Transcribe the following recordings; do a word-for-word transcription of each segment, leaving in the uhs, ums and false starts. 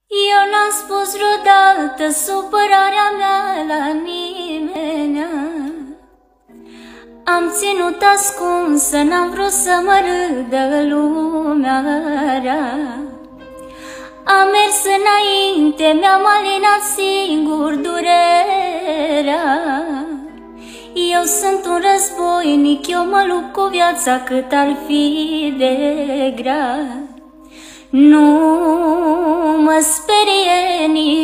Eu n-am spus vreodată supărarea mea la nimeni. Am ținut ascunsă, n-am vrut să mă râdă lumea rea. Am mers înainte, mi-am alinat singur durerea. Eu sunt un războinic, eu mă lupt cu viața cât ar fi de grea. Nu mă sperie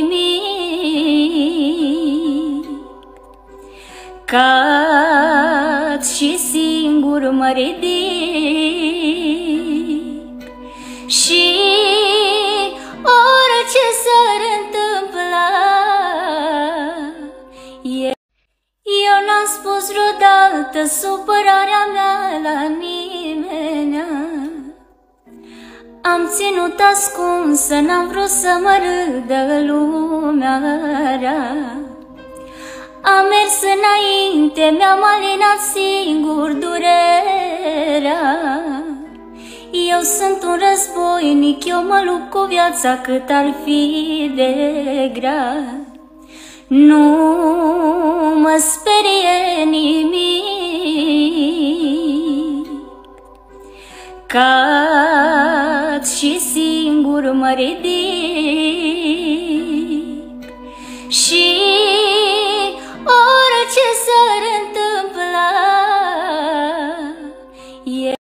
nimic, cad și singur mă ridic și orice s-ar întâmpla, eu n-am spus vreodată supărarea mea la nimeni. Am ținut ascunsă, n-am vrut să mă râdă lumea rea. Am mers înainte, mi-am alinat singur durerea. Eu sunt un războinic, eu mă lupt cu viața cât ar fi de grea. Nu mă sperie nimic, cad și singur mă ridic și